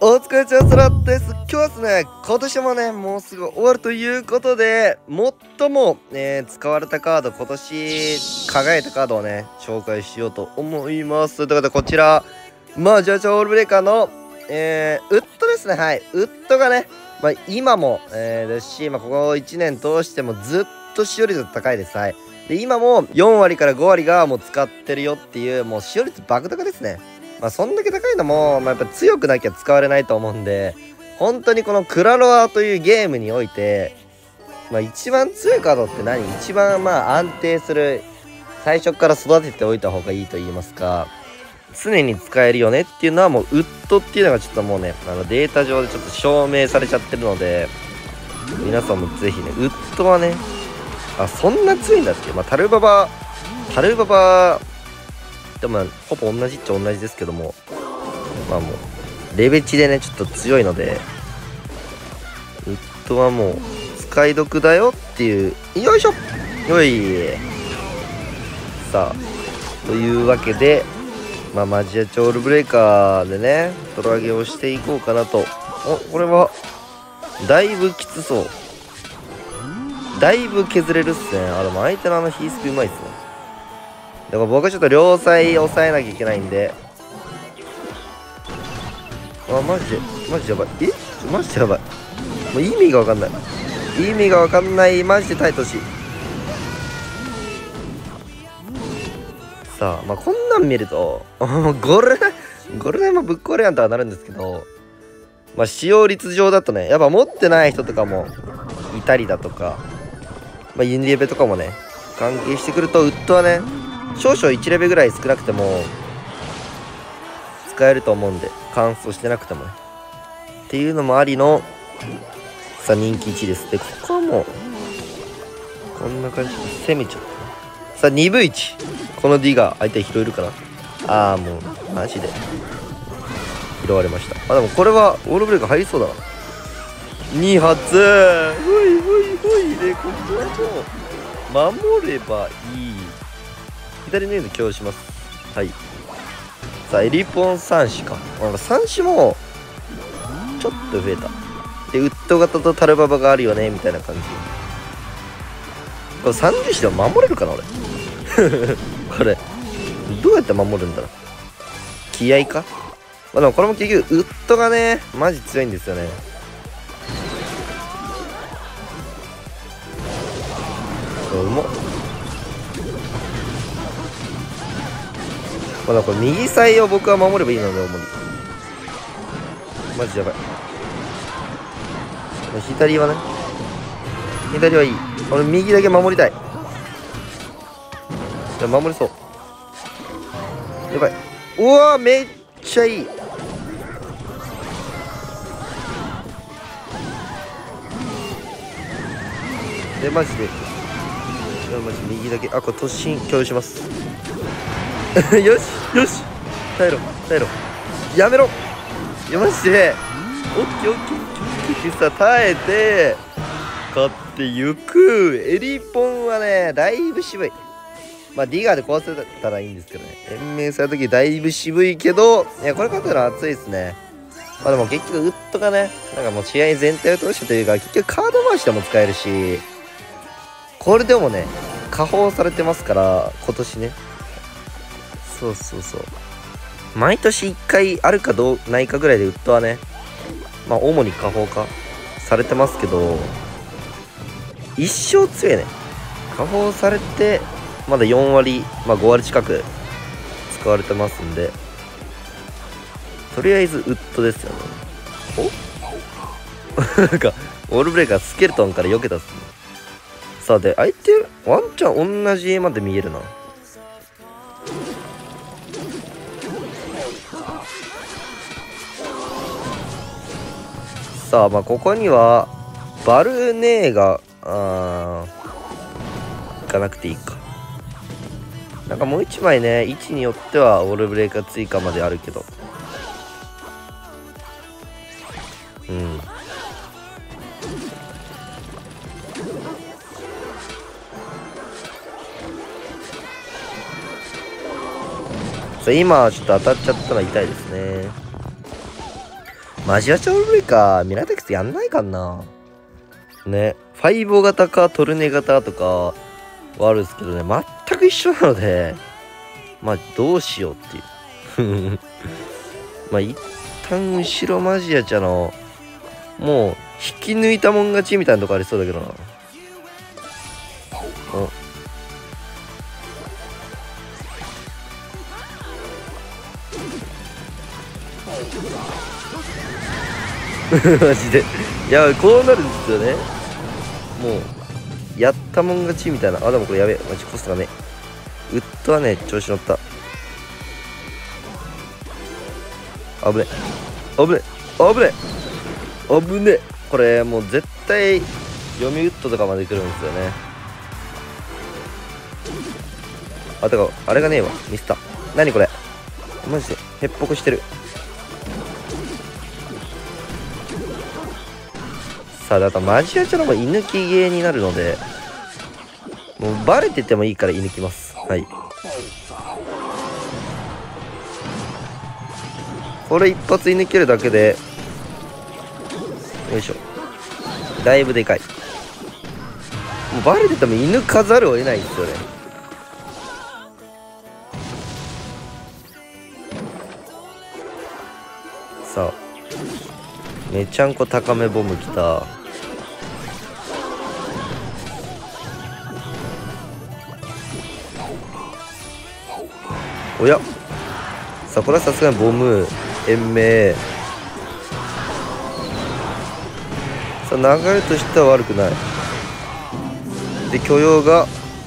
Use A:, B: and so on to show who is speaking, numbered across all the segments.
A: お疲れ様です。今日はですね、今年もね、もうすぐ終わるということで、最も、使われたカード、今年輝いたカードをね、紹介しようと思います。ということで、こちら、ジャージャーオールブレーカーの、ウッドですね。はい。ウッドがね、今も、ですし、ここ1年通してもずっと使用率高いです。はい。で、今も4割から5割がもう使ってるよっていう、もう使用率爆高ですね。そんだけ高いのも、やっぱ強くなきゃ使われないと思うんで、本当にこのクラロワというゲームにおいて、一番強いカードって何？一番安定する、最初から育てておいた方がいいと言いますか、常に使えるよねっていうのはもうウッドっていうのがちょっともうね、データ上でちょっと証明されちゃってるので、皆さんもぜひね、ウッドはね、そんな強いんだって。タルババでもほぼ同じっちゃ同じですけども、もうレベチでねちょっと強いので、ウッドはもう使い得だよっていう。よいしょ、よい。さあ、というわけでマジアチョールブレーカーでねトラゲをしていこうかなと。これはだいぶきつそう。だいぶ削れるっすね。でも相手のヒースピうまいっすね。だから僕はちょっと両サイ抑えなきゃいけないんで、マジやばい。マジやばい。もう意味がわかんない。マジで耐えてほしい。さあ、こんなん見るとゴルナもぶっ壊れやんとはなるんですけど、使用率上だとね、やっぱ持ってない人とかもいたりだとか、ユニレベとかもね関係してくると、ウッドはね少々1レベぐらい少なくても使えると思うんで、乾燥してなくてもねっていうのもありのさあ人気1位です。でここはもうこんな感じで攻めちゃってね。さあ2分1、この D が相手拾えるかな。もうマジで拾われました。でもこれはオールブレーカー入りそうだな。2発ほいで、ここはもう守ればいい。左のエンド強します。はい。さあエリポン3種か。3種もちょっと増えた。でウッド型とタルババがあるよねみたいな感じ。これ30種でも守れるかな俺これどうやって守るんだろう。気合か。でもこれも結局ウッドがねマジ強いんですよね。うまっ。これ右サイを僕は守ればいいので、主にマジやばい。左はね、左はいい。俺右だけ守りたい。守れそう。やばい。うわー、めっちゃいい。マジで右だけ。これ突進共有しますよし耐えろやめろ。マジでオッケーさあ耐えて勝ってゆく。エリポンはねだいぶ渋い。ディガーで壊せたらいいんですけどね。延命された時だいぶ渋いけど、これ勝ったら熱いですね。でも結局ウッドがねもう試合全体を通してというか、結局カード回しでも使えるし、これでもね加工されてますから今年ね。そう毎年1回あるかないかぐらいでウッドはね主に加工化されてますけど、一生強いね。加工されてまだ4割5割近く使われてますんで、とりあえずウッドですよね。オールブレーカースケルトンから避けたっすね。さあで相手ワンチャン同じ絵まで見えるな。さあここにはバルネーが行かなくていいか。もう一枚ね位置によってはオールブレーカー追加まであるけど、今ちょっと当たっちゃったのは痛いですね。 マジアチャオルレか。ミラテックスやんないかな。ね。ファイボ型かトルネ型とかはあるんですけどね。全く一緒なので、まあどうしようっていう。まあ一旦後ろマジアチャの、もう引き抜いたもん勝ちみたいなとこありそうだけどな。おマジで。いや、こうなるんですよね。もう、やったもん勝ちみたいな。あ、でもこれやべえ。マジコストがね。ウッドはね、調子乗った。危ね。危ね。危ね。危ね。これ、もう絶対、読みウッドとかまで来るんですよね。あ、てか、あれがねえわ。ミスった。何これ。マジで、へっぽこしてる。さあ、だからマジアチャの方が居抜きゲーになるので、もうバレててもいいから居抜きます。はい。これ一発居抜けるだけで、よいしょ。だいぶでかい。もうバレてても居抜かざるを得ないですよね。さあ。めちゃんこ高めボムきた。おや、さあこれはさすがにボム延命。さあ流れとしては悪くない。で許容が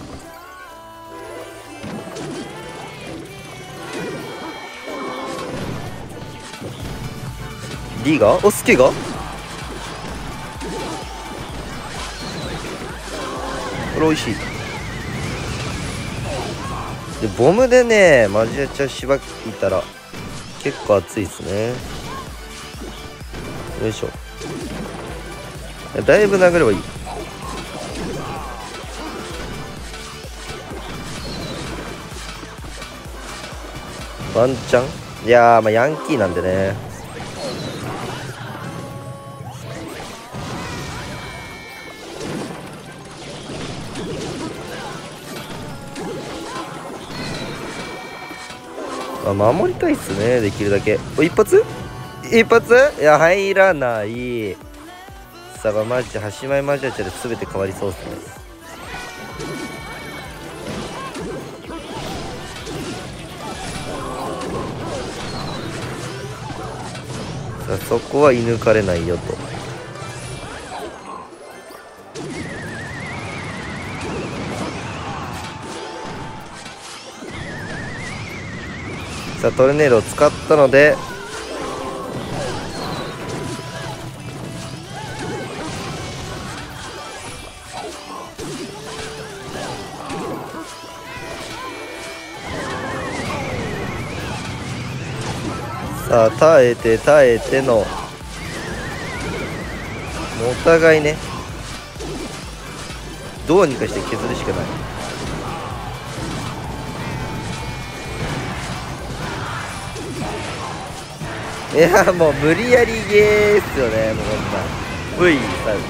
A: リがおスケがこれ美味しい。でボムでねマジアチャしばいたら結構熱いですね。よいしょ。だいぶ殴ればいい。ワンチャン。いやー、まあヤンキーなんでね。まあ、守りたいっすね、できるだけ。お、一発一発。いや入らない。さあマジで端前マジアチャで全て変わりそうっすね。さあそこは射抜かれないよと。さあトルネードを使ったのでさあ耐えて耐えてのお互いねどうにかして削るしかない。いやもう無理やりゲーっすよね。もうこんな V さウ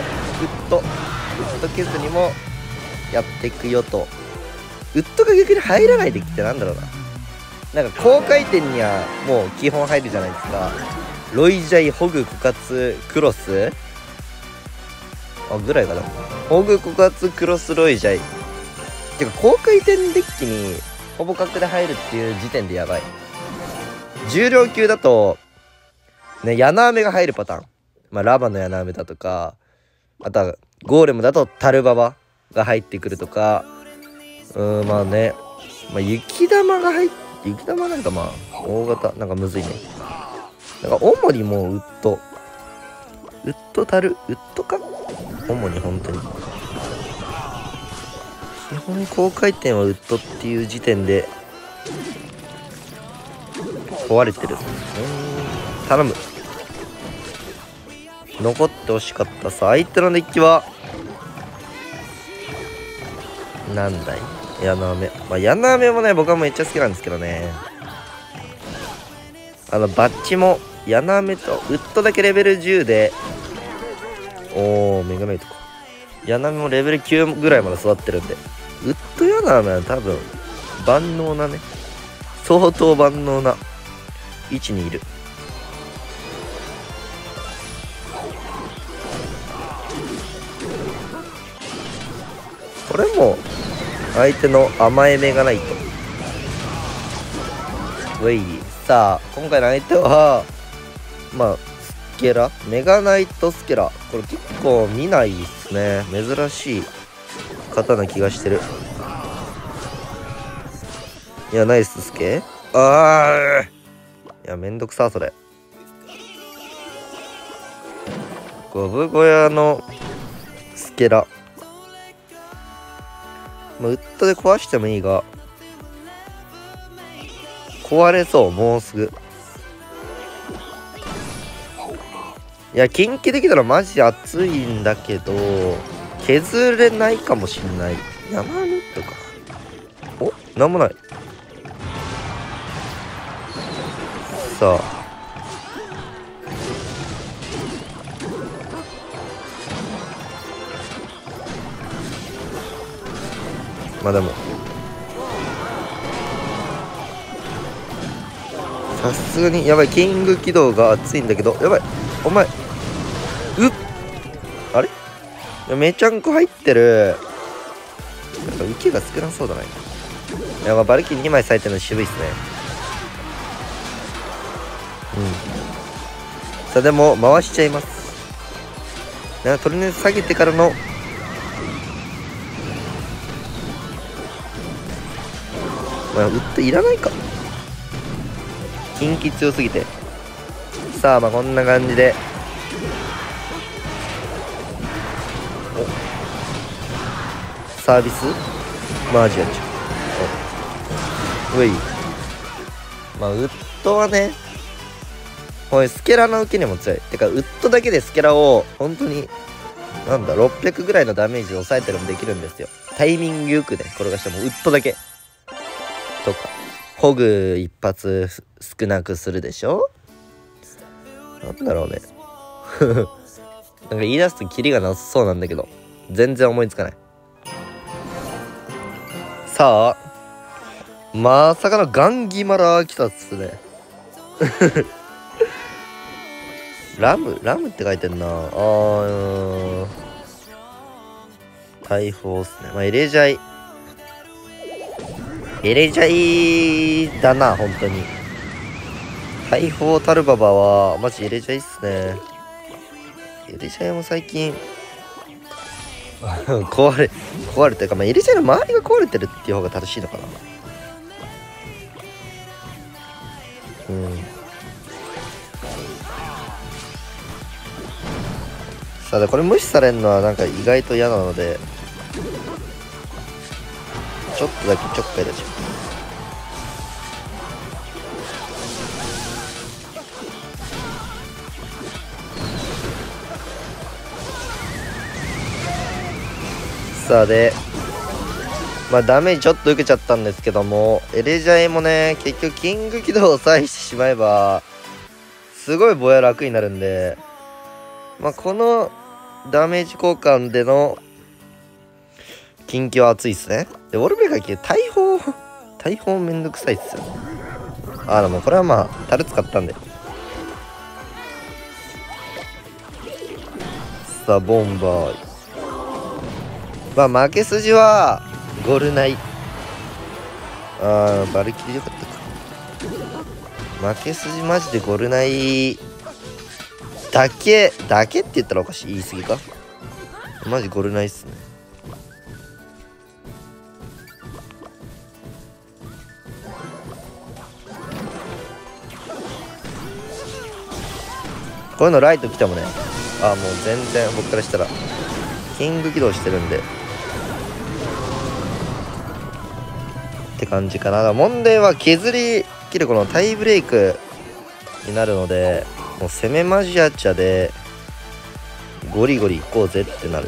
A: ッド削りもやっていくよと。ウッドが逆に入らないできてなんだろうな。なんか高回転にはもう基本入るじゃないですか。ロイジャイホグ枯渇クロスぐらいかな。ホグ枯渇クロスロイジャイてか高回転デッキにほぼ角で入るっていう時点でやばい。重量級だとねヤナアメが入るパターン、まあラバのヤナアメだとか、あとはゴーレムだとタルババが入ってくるとか、まあね、まあ雪玉が入って雪玉なんかまあ大型なんかむずいね。なんか主にもうウッドタルウッドか主に本当に基本高回転はウッドっていう時点で壊れてる。頼む。残ってほしかったさ。相手のデッキはなんだいヤナアメ。まあヤナアメもね僕はめっちゃ好きなんですけどね。バッジもヤナメとウッドだけレベル10で、おーメガナイトか。ヤナメもレベル9ぐらいまで育ってるんで、ウッドヤナメは多分万能なね、相当万能な位置にいる。これも相手の甘えメガナイト。ウェイ。さあ今回の相手はまあスケラ、メガナイトスケラ。これ結構見ないですね。珍しい方な気がしてる。いやナイススケ。あー、いやめんどくさそれ。ゴブ小屋のスケラ、まあ、ウッドで壊してもいいが、壊れそう。もうすぐ。いや近畿できたらマジ熱いんだけど削れないかもしんない。山ネットか。お、なんもない。さあまあでもさすがにやばい。キング起動が熱いんだけど、やばい。お前あれ、いやめちゃんこ入ってる。なんか受けが少なそうだな。いやばい、バルキリー2枚咲いてるの渋いっすね。さあでも回しちゃいます。とりあえず下げてからのまあウッドいらないか。近畿強すぎて。さあまあこんな感じで、おサービスマジやっちゃう。うい。まあウッドはね、これスケラの受けにも強い。てかウッドだけでスケラを本当になんだ600ぐらいのダメージで抑えてるのもできるんですよ。タイミングよくね転がしてもウッドだけとか、ホグ一発少なくするでしょ。なんだろうねなんか言い出すとキリがなさそうなんだけど全然思いつかない。さあまさかのガンギマラ来たっすねラムって書いてんな。大砲っすね。まあエレジャイだな本当に。大砲タルババはマジエレジャイっすね。エレジャイも最近壊れてるか、まあ、エレジャイの周りが壊れてるっていう方が正しいのかな。さあこれ無視されるのはなんか意外と嫌なのでちょっとだけちょっかい出します。さあでまあダメージちょっと受けちゃったんですけども、エレジャイもね結局キング起動を採してしまえばすごいぼや楽になるんで、まあこのダメージ交換での近畿は熱いっすね。でウォルベガー大砲めんどくさいっすよ。でもこれはまあタル使ったんで。さあボンバー、まあ負け筋はゴルナイ。バルキリーよかったか。負け筋マジでゴルナイだけって言ったらおかしい、言い過ぎか。マジゴルナイっすね。こういうのライト来てもね、もう全然僕からしたらキング起動してるんでって感じかな。問題は削り切るこのタイブレイクになるので、もう攻めマジアチャでゴリゴリいこうぜってなる。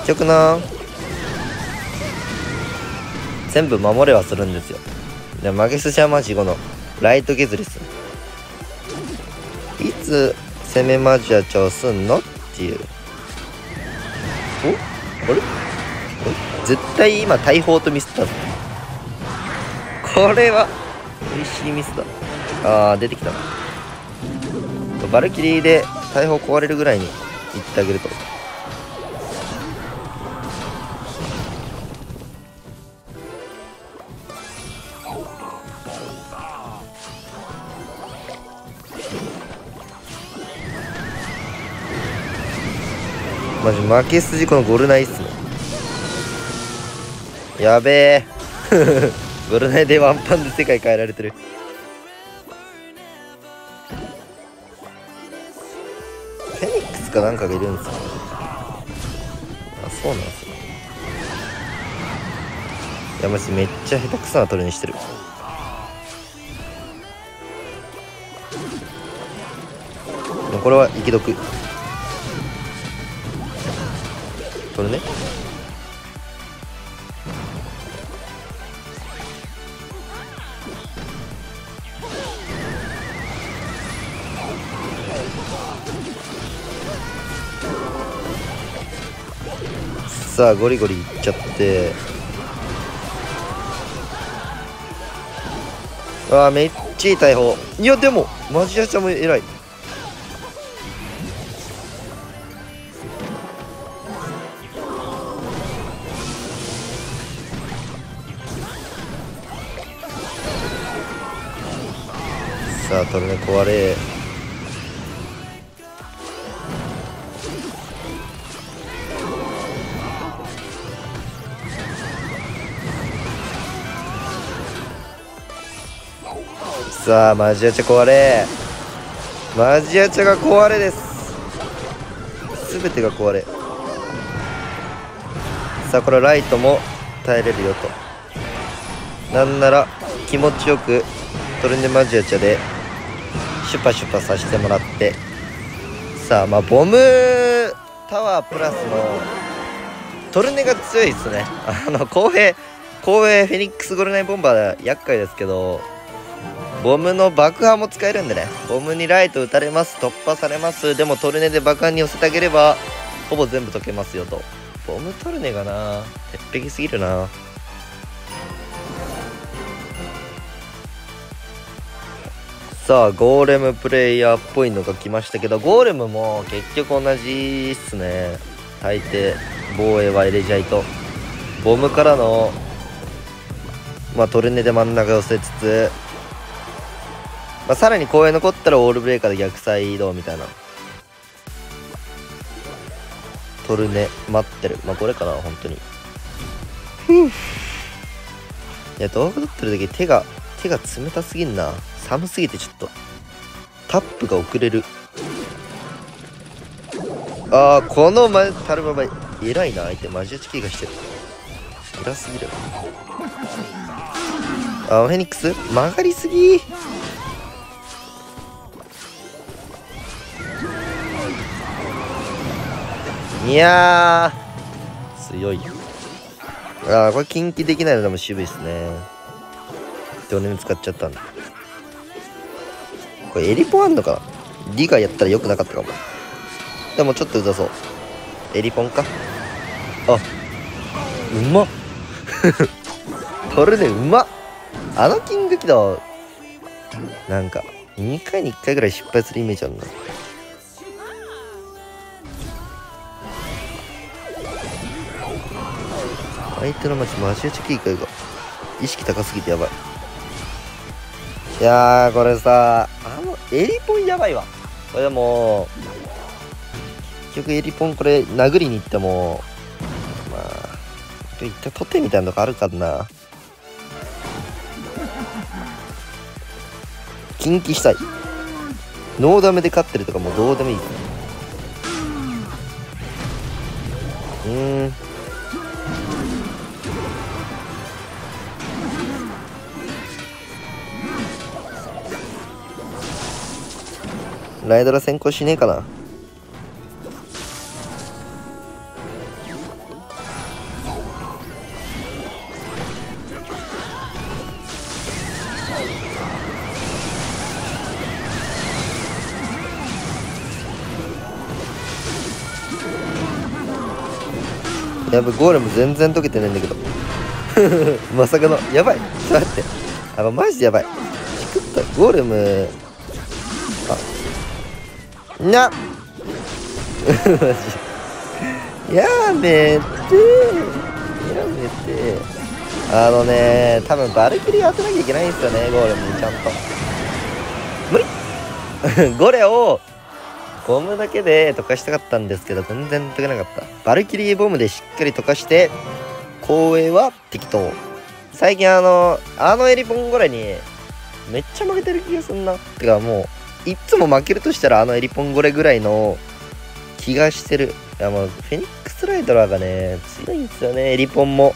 A: 局な、全部守れはするんですよ。で負け筋はマジこのライト削りっすね。いつ攻めマジアチャをすんのっていう。あれ絶対今大砲とミスったぞ。これは美味しいミスだ。出てきたな。バルキリーで大砲壊れるぐらいにいってあげると。マジ負け筋このゴルナイっすね。やべえゴルナイでワンパンで世界変えられてる。フェニックスかなんかがいるんですよ。そうなんですよ。いやマジめっちゃ下手くそなトレにしてる。これは生き毒これね。さあゴリゴリいっちゃって、めっちゃいい大砲。いやでもマジアチャも偉い。さあトルネ壊れ。さあマジアチャ壊れ。マジアチャが壊れです。全てが壊れ。さあこれライトも耐えれるよと。なんなら気持ちよくトルネマジアチャでシュパシュパさせてもらって、さあボムタワープラスのトルネが強いですね。公平フェニックスゴルナイボンバー厄介ですけど、ボムの爆破も使えるんでね。ボムにライト撃たれます、突破されます。でもトルネで爆破に寄せてあげればほぼ全部解けますよと。ボムトルネがな鉄壁すぎるな。さあゴーレムプレイヤーっぽいのが来ましたけど、ゴーレムも結局同じっすね。大抵防衛はエレジャイとボムからのトルネで真ん中寄せつつ、さらに公園残ったらオールブレーカーで逆サイドみたいな。トルネ待ってる。これかな本当に。いや動画撮ってる時手が冷たすぎんな。寒すぎてちょっとタップが遅れる。このタルババ偉いな。相手マジアチキーがしてる。偉すぎる。フェニックス曲がりすぎ。いやー強い。これ近畿できないのでも渋いですね。ドネ使っちゃったんだ。これエリポンあんのかな。リガやったらよくなかったかも。でもちょっとうざそう。エリポンか。うまっトルネうまっ。キングキドなんか2回に1回ぐらい失敗するイメージあるな。相手のマジアチキーカが意識高すぎてやばい。いやーこれさエリポンやばいわ。これでも結局エリポンこれ殴りに行っても一回取ってみたいなのがあるからな。近畿したい。ノーダメで勝ってるとかもうどうでもいい。ライドラ先行しねえかな。 やばい、ゴーレム全然溶けてないんだけど。まさかの、やばい。ちょっと待って。マジでやばい。チクった、ゴーレム。マジ。やめて。多分バルキリー当てなきゃいけないんですよね、ゴーレムにちゃんと。無理ゴレをボムだけで溶かしたかったんですけど、全然溶けなかった。バルキリーボムでしっかり溶かして、後衛は適当。最近エリポンゴレにめっちゃ負けてる気がすんな。てかもう、いつも負けるとしたらエリポンゴレぐらいの気がしてる。いやもう、フェニックスライドラーがね、強いんですよね、エリポンも。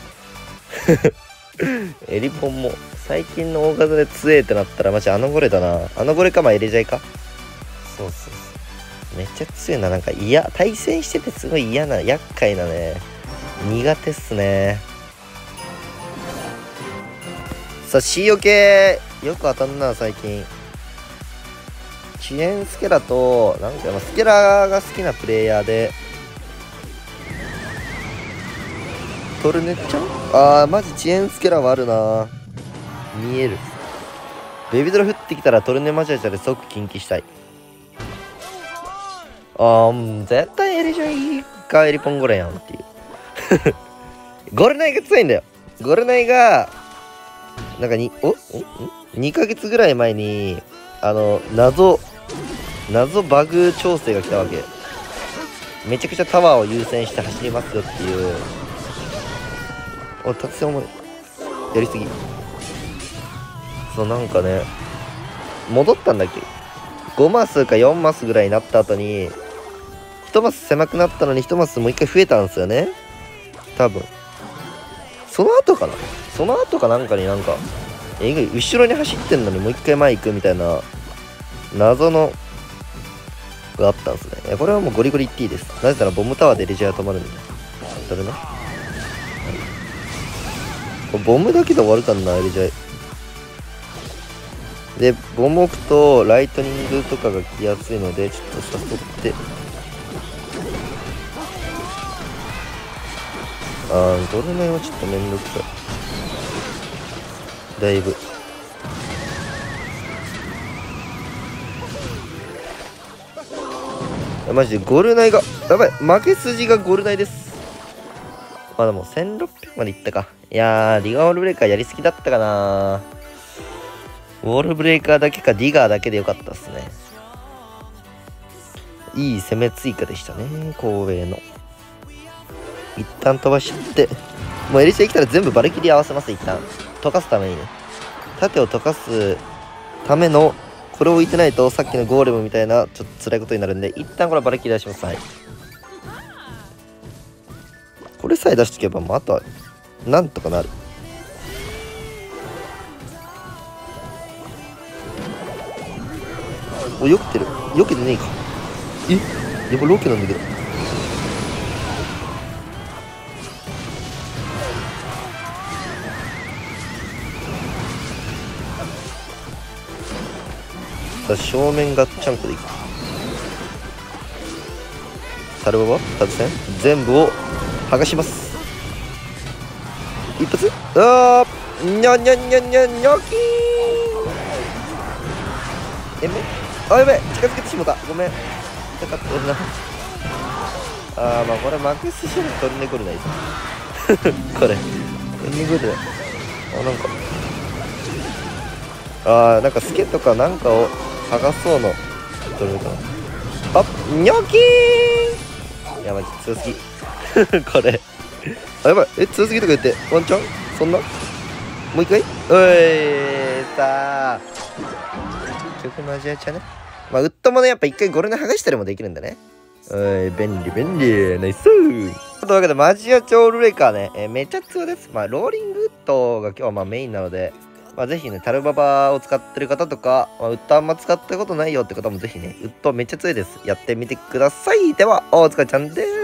A: エリポンも。最近の大型で強えってなったらマジゴレだな。ゴレかエレジャイか。そう。めっちゃ強いな。なんか対戦しててすごい嫌な、厄介なね。苦手っすね。さあ、C よけよく当たんな、最近。遅延スケラと、なんかスケラが好きなプレイヤーで、トルネちゃんマジ遅延スケラはあるな。見える。ベビドラ降ってきたらトルネマジャジャで即近畿したい。絶対エリジョイかエリポンゴレやんっていう。ゴレナイが強いんだよ。ゴレナイが、なんか2ヶ月ぐらい前に、謎バグ調整が来たわけ。めちゃくちゃタワーを優先して走りますよっていう。達成重い。やりすぎ。そう、なんかね、戻ったんだっけ ?5 マスか4マスぐらいになった後に、1マス狭くなったのに1マスもう一回増えたんですよね。多分。その後かなんかになんか、後ろに走ってんのにもう一回前行くみたいな、謎の、があったんですね。これはもうゴリゴリ言っていいです。なぜならボムタワーでレジャー止まるんで。それね。ボムだけで終わるかな、レジャー。で、ボム置くとライトニングとかが来やすいので、ちょっと誘って。ドルナイはちょっとめんどくさい。だいぶ。マジでゴルナイが、やばい、負け筋がゴルナイです。でも1600までいったか。いやー、ディガーウォールブレーカーやりすぎだったかな。ウォールブレーカーだけかディガーだけでよかったっすね。いい攻め追加でしたね、後衛の。一旦飛ばして、もうエリシャ来たら全部バルキリー合わせます、一旦。溶かすためにね。盾を溶かすための、これを置いてないとさっきのゴーレムみたいなちょっと辛いことになるんで、一旦これバルキリー出します。はい。これさえ出しとけばもうあとはなんとかなる。避けてる。避けてねえか。やっぱロケなんだけど。さあ、正面ガッチャンコでいく。タルババタズ戦全部を剥がします。一発にゃにゃにゃにゃにゃきーん。やべえ、近づけてしもた。ごめん。痛かったな。これ負けすぎると取り残れないぞ。これ取り残れない。なんかスケとかなんかを剥がそうの取れるかな。ニョキーン。いや、マジ強すぎ。これやばい。強すぎとか言ってワンチャンそんなもう一回さあ結局のアジアチャね。ウッドもね、やっぱ一回ゴルナ剥がしたりもできるんだね。便利ナイス。というわけでマジアチョールレイカーね、めっちゃ強いです。ローリングウッドが今日はメインなので、ぜひね、タルババを使ってる方とか、ウッドあんま使ったことないよって方もぜひね、ウッドめっちゃ強いです。やってみてください。では、お疲れちゃんです。